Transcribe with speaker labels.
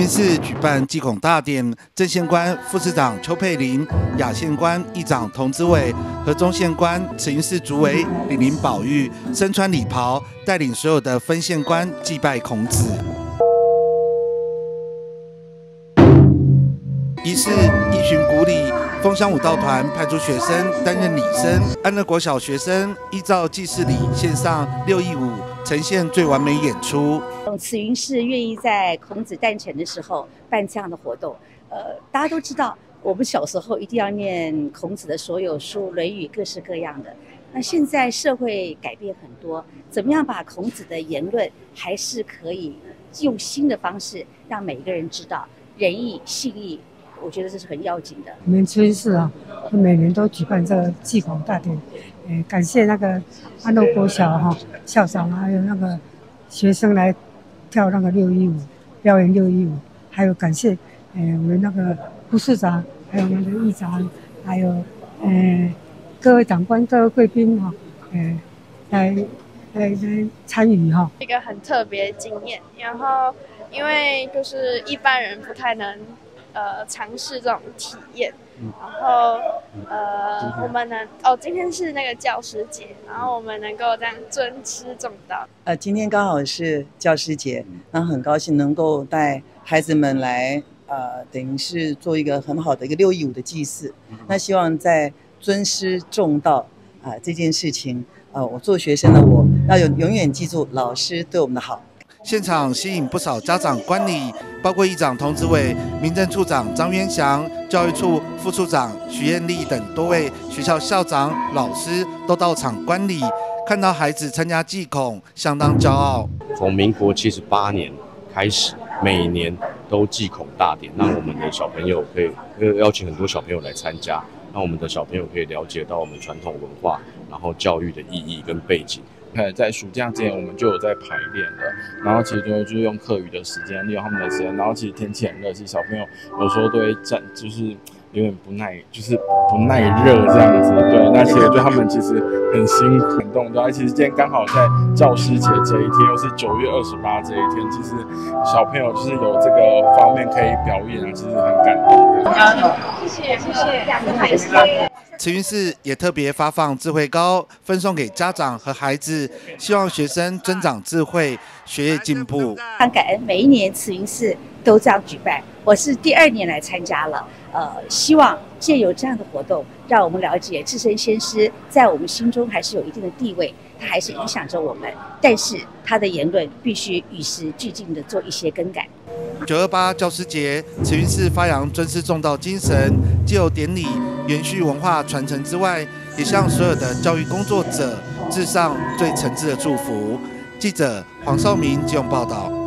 Speaker 1: 寺举办祭孔大典，正县官副市长邱佩玲、亚县官议长童子伟和中县官慈云寺主委李林宝玉身穿礼袍，带领所有的分县官祭拜孔子。仪式依循古礼，凤香舞蹈团派出学生担任礼生，安乐国小学生依照祭祀礼献上6佾舞，呈现最完美演出。
Speaker 2: 慈云寺愿意在孔子诞辰的时候办这样的活动，大家都知道，我们小时候一定要念孔子的所有书，《论语》各式各样的。那现在社会改变很多，怎么样把孔子的言论还是可以用新的方式让每一个人知道仁义信义？我觉得这是很要紧的。
Speaker 3: 我们慈云寺啊，每年都举办这个祭孔大典，感谢那个安乐国小校长还有那个学生来跳那个6佾舞，表演6佾舞，还有感谢我们那个副市长，还有那个议长，还有各位长官、各位贵宾来参与
Speaker 4: 一个很特别的经验。然后因为就是一般人不太能尝试这种体验，然后我们今天是那个教师节，然后我们能够这样尊师重道。
Speaker 5: 今天刚好是教师节，那很高兴能够带孩子们来等于是做一个很好的一个6佾舞的祭祀。那希望在尊师重道这件事情，我做学生的我要永远记住老师对我们的好。
Speaker 1: 现场吸引不少家长观礼，包括议长童子伟、民政处长张渊祥、教育处副处长徐艳丽等多位学校校长、老师都到场观礼，看到孩子参加祭孔，相当骄傲。
Speaker 6: 从民国78年开始，每年都祭孔大典，让我们的小朋友可以邀请很多小朋友来参加，让我们的小朋友可以了解到我们传统文化，然后教育的意义跟背景。
Speaker 7: 在暑假之前我们就有在排练了，然后其实就是用课余的时间，利用他们的时间，然后其实天气很热，其实小朋友有时候都会就是有点不耐热这样子。对，那其实对他们其实很辛苦很动的。其实今天刚好在教师节这一天，又是9月28这一天，其实小朋友就是有这个方面可以表演其实很感动。
Speaker 4: 谢谢。
Speaker 1: 慈云寺也特别发放智慧糕，分送给家长和孩子，希望学生增长智慧，学业进步。
Speaker 2: 很感恩每一年慈云寺都这样举办，我是第2年来参加了。希望借由这样的活动，让我们了解至圣先师在我们心中还是有一定的地位，他还是影响着我们，但是他的言论必须与时俱进的做一些更改。
Speaker 1: 928教师节，慈云寺发扬尊师重道精神，藉由典礼延续文化传承之外，也向所有的教育工作者致上最诚挚的祝福。记者黄少明基隆报道。